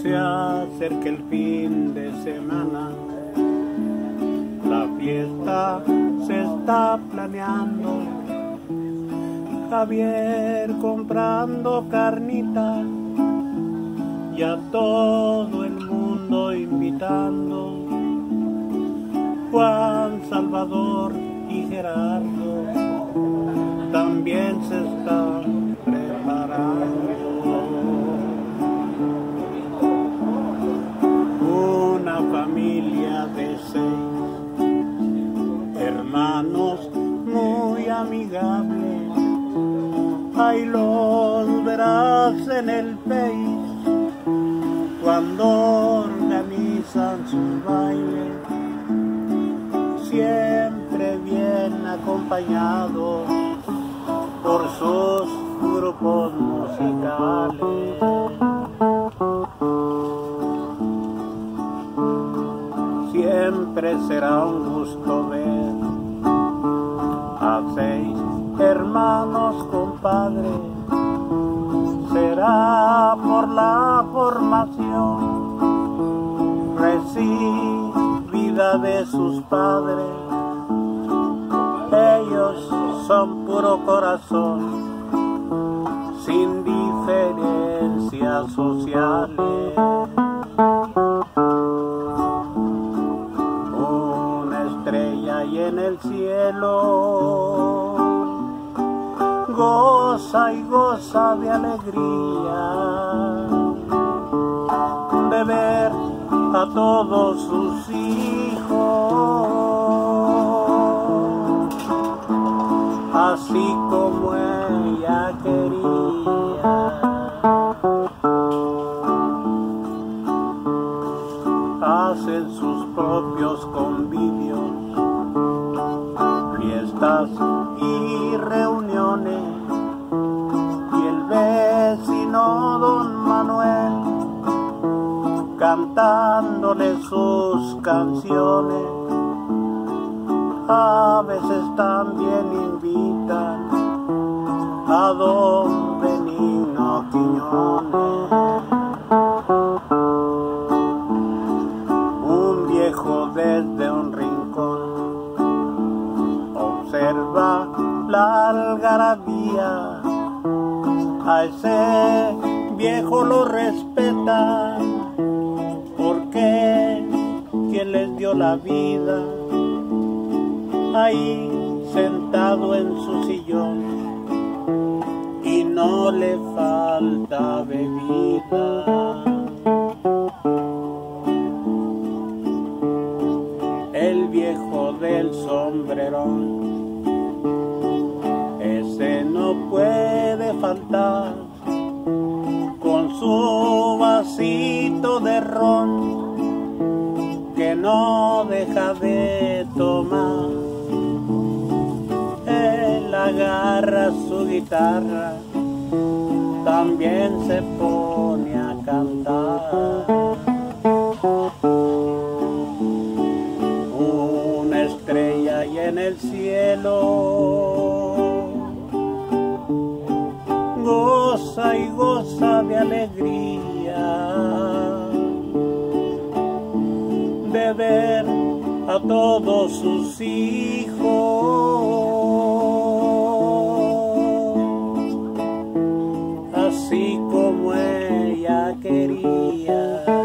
Se acerca el fin de semana, la fiesta se está planeando. Javier comprando carnita y a todo el mundo invitando. Juan, Salvador y Gerardo también se están preparando. Una familia de 6 hermanos muy amigables, ahí los verás en el Face cuando organizan sus bailes, siempre bien acompañados por sus grupos musicales. Siempre será un gusto ver a 6 hermanos compadres. Será por la formación recibida de sus padres. Ellos son puro corazón, sin diferencias sociales. Y en el cielo goza y goza de alegría de ver a todos sus hijos, así como ella quería. Hacen sus propios convivios, fiestas y reuniones, y el vecino don Manuel cantándole sus canciones. A veces también invitan a don Benigno Quiñones. Un viejo desde un rincón observa la algarabía, a ese viejo lo respeta, porque quien les dio la vida, ahí sentado en su sillón, y no le falta bebida. El viejo del sombrerón, ese no puede faltar, con su vasito de ron que no deja de tomar. Él agarra su guitarra, también se pone a cantar. Una estrella y en el cielo goza y goza de alegría de ver a todos sus hijos, así como ella quería.